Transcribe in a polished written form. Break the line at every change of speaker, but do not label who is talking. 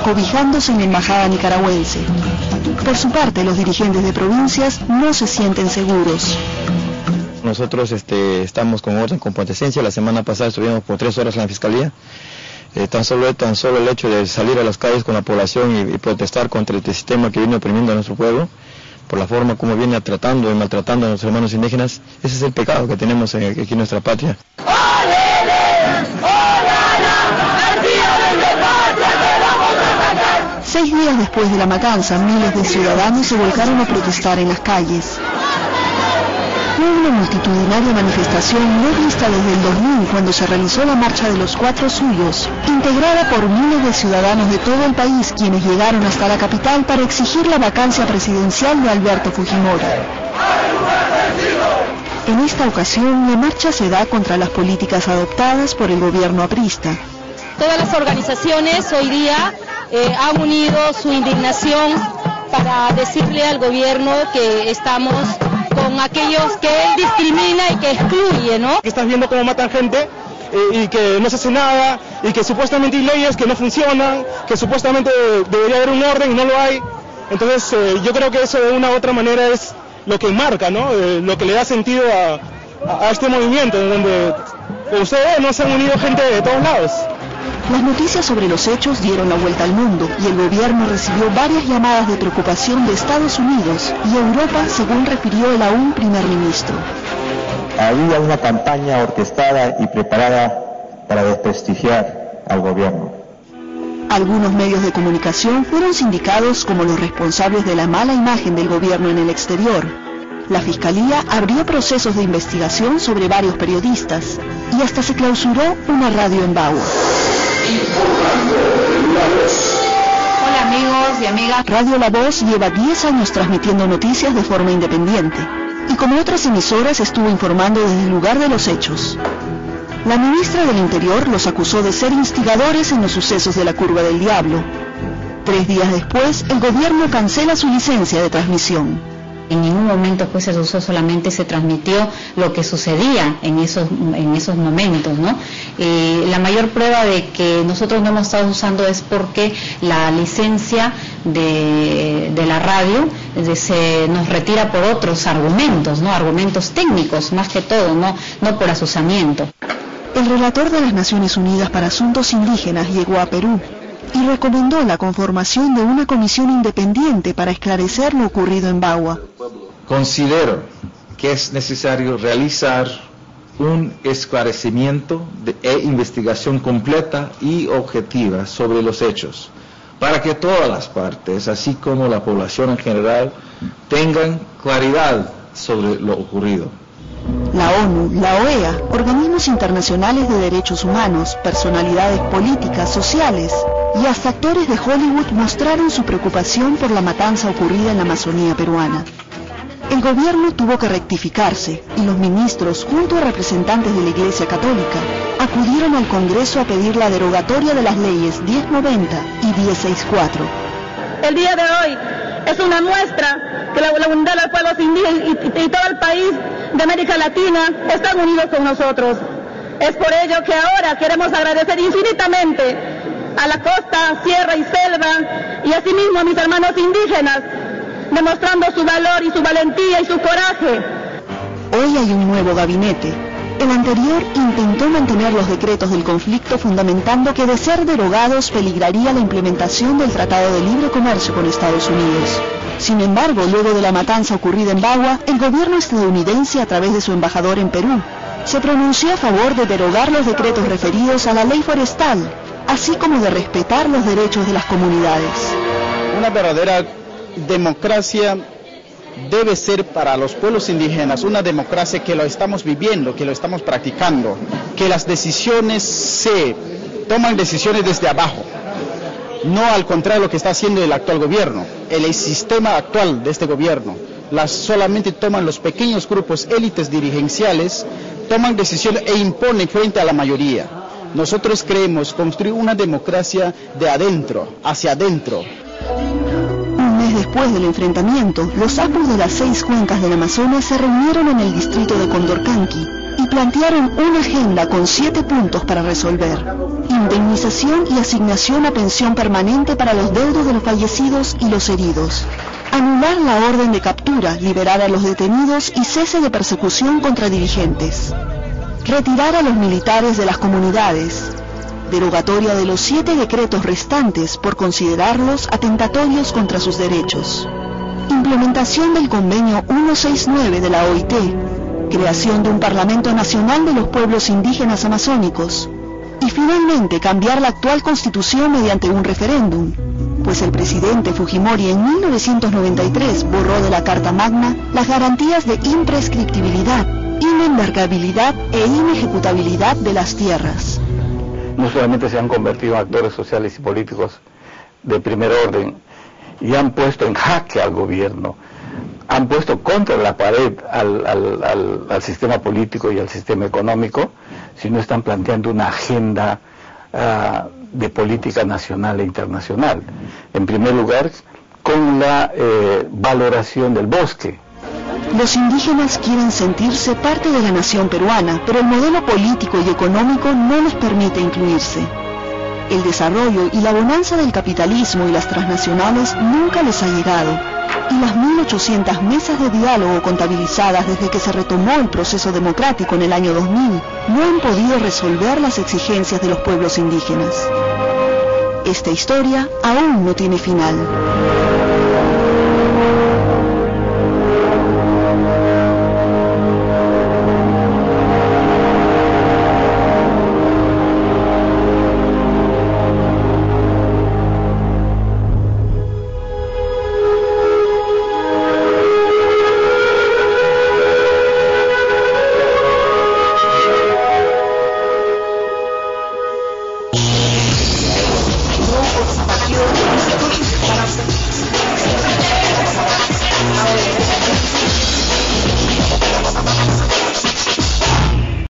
cobijándose en la embajada nicaragüense. Por su parte, los dirigentes de provincias no se sienten seguros.
Nosotros estamos con orden con comparecencia. La semana pasada estuvimos por 3 horas en la fiscalía. Tan solo el hecho de salir a las calles con la población y protestar contra este sistema que viene oprimiendo a nuestro pueblo, por la forma como viene tratando y maltratando a nuestros hermanos indígenas, ese es el pecado que tenemos aquí en nuestra patria.
6 días después de la matanza, miles de ciudadanos se volcaron a protestar en las calles. Fue una multitudinaria manifestación no vista desde el 2000, cuando se realizó la Marcha de los 4 Suyos, integrada por miles de ciudadanos de todo el país, quienes llegaron hasta la capital para exigir la vacancia presidencial de Alberto Fujimori. En esta ocasión, la marcha se da contra las políticas adoptadas por el gobierno aprista.
Todas las organizaciones hoy día han unido su indignación para decirle al gobierno que estamos con aquellos que él discrimina y que excluye, ¿no?
Estás viendo cómo matan gente y que no se hace nada, y que supuestamente hay leyes que no funcionan, que supuestamente debería haber un orden y no lo hay. Entonces yo creo que eso de una u otra manera es lo que marca, ¿no? Lo que le da sentido a este movimiento, en donde ustedes no se han unido gente de todos lados.
Las noticias sobre los hechos dieron la vuelta al mundo y el gobierno recibió varias llamadas de preocupación de Estados Unidos y Europa, según refirió el aún primer ministro.
Había una campaña orquestada y preparada para desprestigiar al gobierno.
Algunos medios de comunicación fueron sindicados como los responsables de la mala imagen del gobierno en el exterior. La Fiscalía abrió procesos de investigación sobre varios periodistas y hasta se clausuró una radio en Bagua.
Hola amigos y amigas.
Radio La Voz lleva 10 años transmitiendo noticias de forma independiente y como otras emisoras estuvo informando desde el lugar de los hechos. La ministra del Interior los acusó de ser instigadores en los sucesos de la Curva del Diablo. 3 días después, el gobierno cancela su licencia de transmisión.
En ningún momento pues se usó, solamente se transmitió lo que sucedía en esos momentos, ¿no? La mayor prueba de que nosotros no hemos estado usando es porque la licencia de la radio se nos retira por otros argumentos, ¿no? Argumentos técnicos más que todo, no por asusamiento.
El relator de las Naciones Unidas para Asuntos Indígenas llegó a Perú y recomendó la conformación de una comisión independiente para esclarecer lo ocurrido en Bagua.
Considero que es necesario realizar un esclarecimiento e investigación completa y objetiva sobre los hechos, para que todas las partes, así como la población en general, tengan claridad sobre lo ocurrido.
La ONU, la OEA, organismos internacionales de derechos humanos, personalidades políticas, sociales y hasta actores de Hollywood mostraron su preocupación por la matanza ocurrida en la Amazonía peruana. El gobierno tuvo que rectificarse y los ministros, junto a representantes de la Iglesia Católica, acudieron al Congreso a pedir la derogatoria de las leyes 1090 y 1064.
El día de hoy es una muestra que la unidad de los pueblos indígenas y todo el país de América Latina están unidos con nosotros. Es por ello que ahora queremos agradecer infinitamente a la costa, sierra y selva, y asimismo a mis hermanos indígenas, demostrando su valor y su valentía y su coraje.
Hoy hay un nuevo gabinete. El anterior intentó mantener los decretos del conflicto, fundamentando que de ser derogados peligraría la implementación del Tratado de Libre Comercio con Estados Unidos. Sin embargo, luego de la matanza ocurrida en Bagua, el gobierno estadounidense, a través de su embajador en Perú, se pronunció a favor de derogar los decretos referidos a la ley forestal, así como de respetar los derechos de las comunidades.
Una verdadera democracia debe ser para los pueblos indígenas una democracia que lo estamos viviendo, que lo estamos practicando, que las decisiones se toman decisiones desde abajo, no al contrario lo que está haciendo el actual gobierno, el sistema actual de este gobierno. Solamente toman los pequeños grupos, élites dirigenciales, toman decisiones e imponen frente a la mayoría. Nosotros creemos construir una democracia de adentro, hacia adentro.
Un mes después del enfrentamiento, los apus de las 6 cuencas del Amazonas se reunieron en el distrito de Condorcanqui y plantearon una agenda con 7 puntos para resolver. indemnización y asignación a pensión permanente para los deudos de los fallecidos y los heridos, anular la orden de captura, liberar a los detenidos y cese de persecución contra dirigentes, retirar a los militares de las comunidades, derogatoria de los 7 decretos restantes por considerarlos atentatorios contra sus derechos, implementación del convenio 169 de la OIT, creación de un Parlamento Nacional de los Pueblos Indígenas Amazónicos, y finalmente cambiar la actual constitución mediante un referéndum, pues el presidente Fujimori en 1993 borró de la Carta Magna las garantías de imprescriptibilidad, inembargabilidad e inejecutabilidad de las tierras.
No solamente se han convertido en actores sociales y políticos de primer orden y han puesto en jaque al gobierno, han puesto contra la pared al sistema político y al sistema económico, sino están planteando una agenda de política nacional e internacional. En primer lugar, con la valoración del bosque.
Los indígenas quieren sentirse parte de la nación peruana, pero el modelo político y económico no les permite incluirse. El desarrollo y la bonanza del capitalismo y las transnacionales nunca les ha llegado, y las 1.800 mesas de diálogo contabilizadas desde que se retomó el proceso democrático en el año 2000 no han podido resolver las exigencias de los pueblos indígenas. Esta historia aún no tiene final.